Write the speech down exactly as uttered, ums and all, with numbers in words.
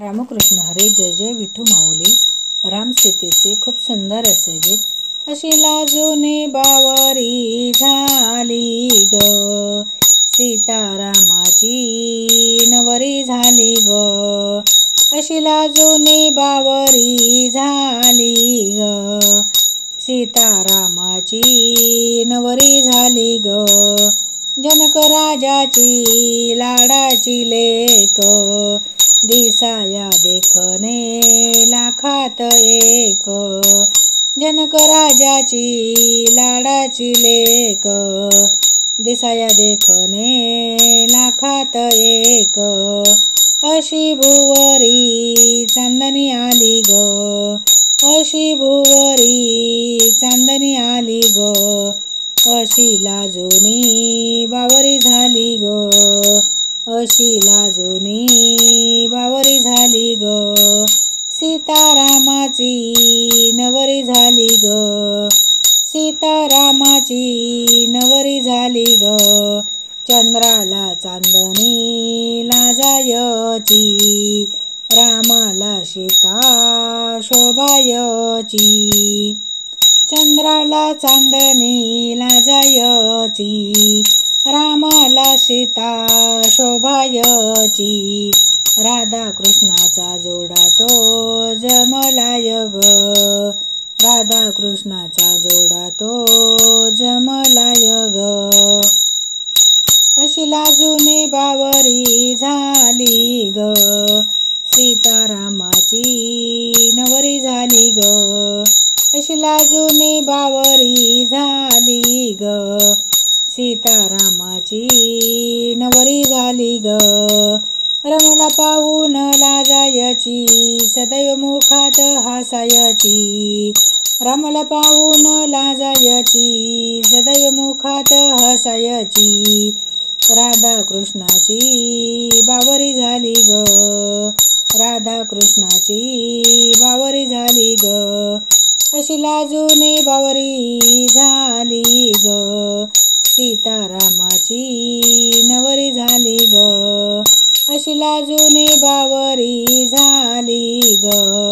रामकृष्ण हरे. जय जय विठू माऊली. रामसीतेचे खूप सुंदर असे गीत. अशी लाजूने बावरी झाली ग, सीतारामाची नवरी झाली ग. अशी लाजूने बावरी झाली ग, सीतारामाची नवरी झाली ग. जनक राजाची लाडाची लेक, दिसाया देखणे लाखात एक. जनक राजाची लाडाची लेक, दिसाया देखणे लाखात एक. अशी भुवरी चांदणी आली ग, अशी भुवरी चांदणी आली ग. अशी लाजूनी बावरी झाली ग, अशी लाजूनी बावरी झाली ग. सीतारामाची नवरी झाली ग, सीतारामाची नवरी झाली ग. चंद्राला चांदणी लाजायची, रामाला सीता शोभायची. चंद्राला चांदणी लाजायची, रामाला सीता शोभायची. राधा कृष्णाचा जोडा तो जमलाय ग, राधा कृष्णाचा जोडा तो जमलाय ग. अशी लाजूने बावरी झाली ग, सीतारामाची नवरी झाली ग. अशी लाजूने बावरी झाली ग, सीतारामाची नवरी झाली ग. रमला पाहून लाजायची, सदैव मुखात हासायची. रमला पाहून लाजायची, सदैव मुखात हसायची. राधा कृष्णाची बावरी झाली ग, राधा कृष्णाची बावरी झाली ग. अशी लाजूने बावरी झाली ग, सीतारामाची नवरी झाली ग. अशी लाजूने बावरी झाली ग,